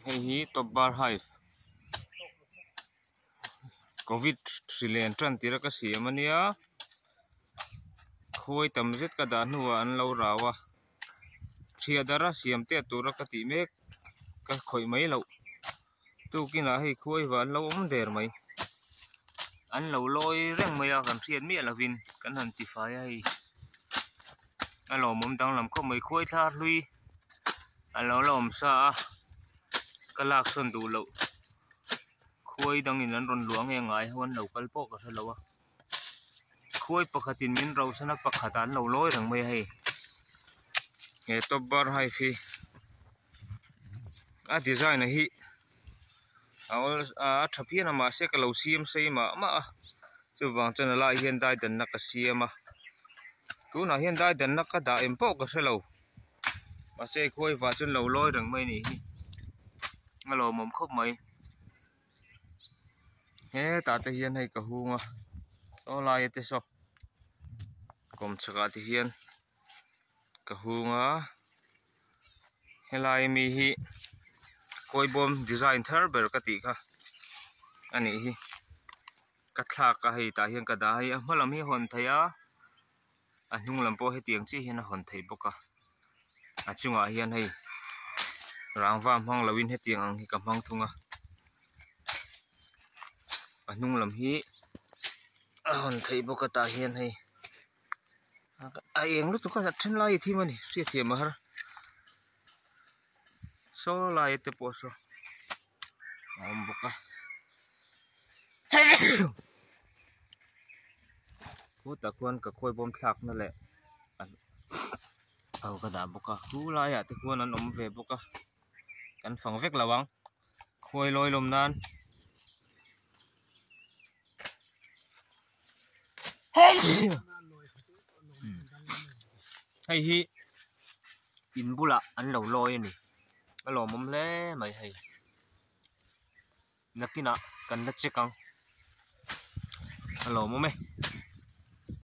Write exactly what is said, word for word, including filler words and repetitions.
hei hi top bar hive covid rilen tran tira ka siam ania khoi tam zet ka da nuwa an lo rawa thia dara siam te tura ka ti mek ka khoi mai lo tu kina hei khoi wa an lo om der mai an lo loi reng mai a kan thian mi alovin kan han ti fai ai alo mom dang lam kho mai khoi thar lui alo lom sa kalak son du lo khoi dang in an ron luang e ngai hon lo kal po ka thalo a khoi pakhatin min ro sana pakhatan lo loi rang mai hei e top bar hai fi a design hi awal a thapia ma se ka lo siam sei ma ma chu wang chana la hian dai dan na ka siama tu na hian dai dan na ka da em po ka thalo ma se khoi wa chun lo loi rang mai ni ngalo mom khop mai he ta te hian hei ka hunga to lai te so kom chaka ti hian ka hunga helai mi hi koi bom design thar ber ka ti kha ani hi ka thla ka hei ta hian ka da hi a hmalam hi hon thaya a hnung lam po he tiang chi hian a hon thei boka a chunga hian hei rangwa hmang lawin he tiang ang hi ka hmang thunga a hnung lam hi a hon thei boka ta hian hei a eng lu tu ka then lai thi mani ria thiam har so lai te po so om boka ku ta khuan ka khoi bom thlak na le an au ka da boka ku lai ya te khuan an om ve boka kan phang vek lawang khoi loi lom nan hei hi in bula an lo loi ni alo mom le mai hei nakina kan na chekang alo mom e